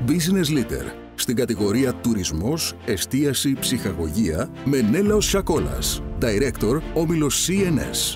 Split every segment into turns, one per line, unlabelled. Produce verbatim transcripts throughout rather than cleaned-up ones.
Business Leader στην κατηγορία Τουρισμός, Εστίαση, Ψυχαγωγία με Νέλαος Σακόλας, Director, Όμιλος σι εν ες.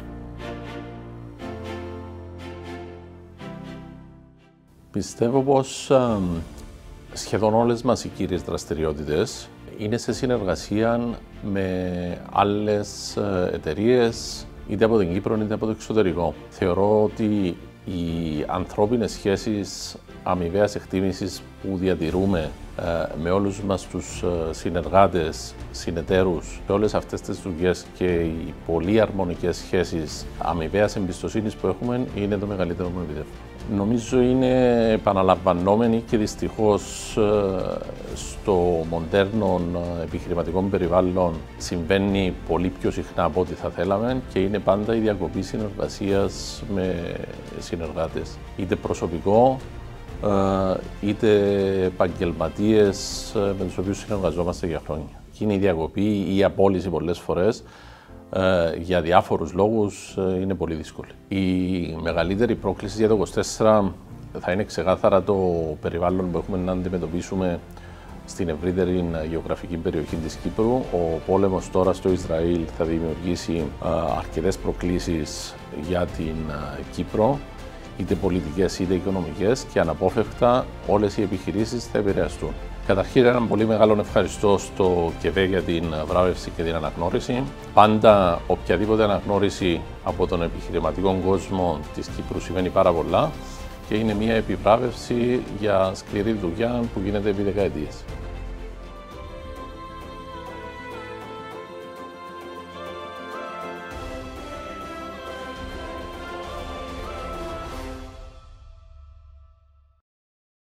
Πιστεύω πως α, σχεδόν όλες μας οι κύριες δραστηριότητες είναι σε συνεργασία με άλλες εταιρείες, είτε από την Κύπρο είτε από το εξωτερικό. Θεωρώ ότι οι ανθρώπινες σχέσεις αμοιβαίας εκτίμησης που διατηρούμε ε, με όλους μας τους ε, συνεργάτες, συνεταίρους σε όλες αυτές τις δουλειές και οι πολύ αρμονικές σχέσεις αμοιβαίας εμπιστοσύνης που έχουμε είναι το μεγαλύτερο μου επιτεύγμα. Νομίζω είναι επαναλαμβανόμενη και δυστυχώς ε, στο μοντέρνο επιχειρηματικό περιβάλλον συμβαίνει πολύ πιο συχνά από ό,τι θα θέλαμε και είναι πάντα η διακοπή συνεργασίας με συνεργάτες, είτε προσωπικό, είτε επαγγελματίες με τους οποίους συνεργαζόμαστε για χρόνια. Και είναι η διακοπή ή η απόλυση πολλές φορές για διάφορους λόγους είναι πολύ δύσκολη. Η μεγαλύτερη πρόκληση για το είκοσι τέσσερα θα είναι ξεκάθαρα το περιβάλλον που έχουμε να αντιμετωπίσουμε στην ευρύτερη γεωγραφική περιοχή της Κύπρου. Ο πόλεμος τώρα στο Ισραήλ θα δημιουργήσει αρκετές προκλήσεις για την Κύπρο, είτε πολιτικές είτε οικονομικές, και αναπόφευκτα όλες οι επιχειρήσεις θα επηρεαστούν. Καταρχήν, ένα πολύ μεγάλο ευχαριστώ στο ΚΕΒΕ για την βράβευση και την αναγνώριση. Πάντα οποιαδήποτε αναγνώριση από τον επιχειρηματικό κόσμο της Κύπρου σημαίνει πάρα πολλά και είναι μια επιβράβευση για σκληρή δουλειά που γίνεται επί δεκαετίες.